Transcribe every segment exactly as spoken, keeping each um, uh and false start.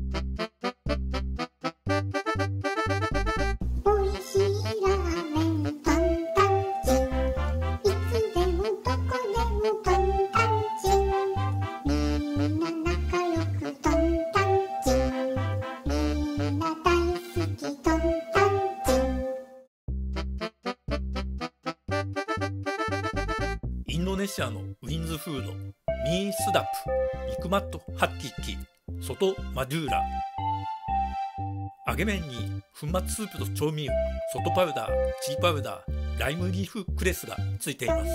おいしいラーメントンタンチン、いつでもどこでもトンタンチン、みんな仲良くトンタンチン、みんな大好きトンタンチン。 インドネシアのウィンズフード、ミースダップ、ニクマットハッキッキ、ソトマドゥーラ。揚げ麺に粉末スープと調味油、ソトパウダー、チリパウダー、ライムリーフクレスがついています。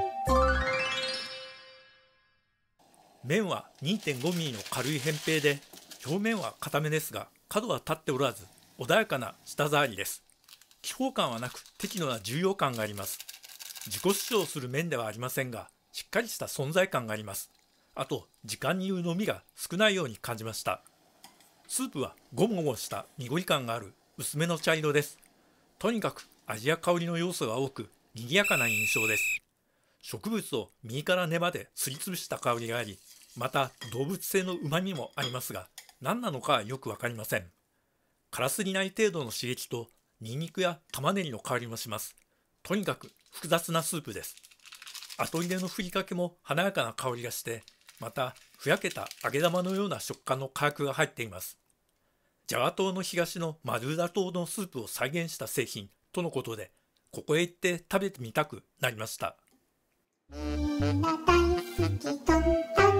麺は にてんごミリの軽い扁平で、表面は固めですが角は立っておらず、穏やかな舌触りです。気泡感はなく適度な重量感があります。自己主張する麺ではありませんが、しっかりした存在感があります。あと時間に言う飲みが少ないように感じました。スープはゴモゴモした濁り感がある薄めの茶色です。とにかく味や香りの要素が多く、賑やかな印象です。植物を右から根まですりつぶした香りがあり、また動物性のうまみもありますが、何なのかはよくわかりません。辛すぎない程度の刺激とニンニクや玉ねぎの香りもします。とにかく複雑なスープです。後入れのふりかけも華やかな香りがして、またふやけた揚げ玉のような食感の火薬が入っています。ジャワ島の東のマドゥーラ島のスープを再現した製品とのことで、ここへ行って食べてみたくなりました。 みんな大好きトンタン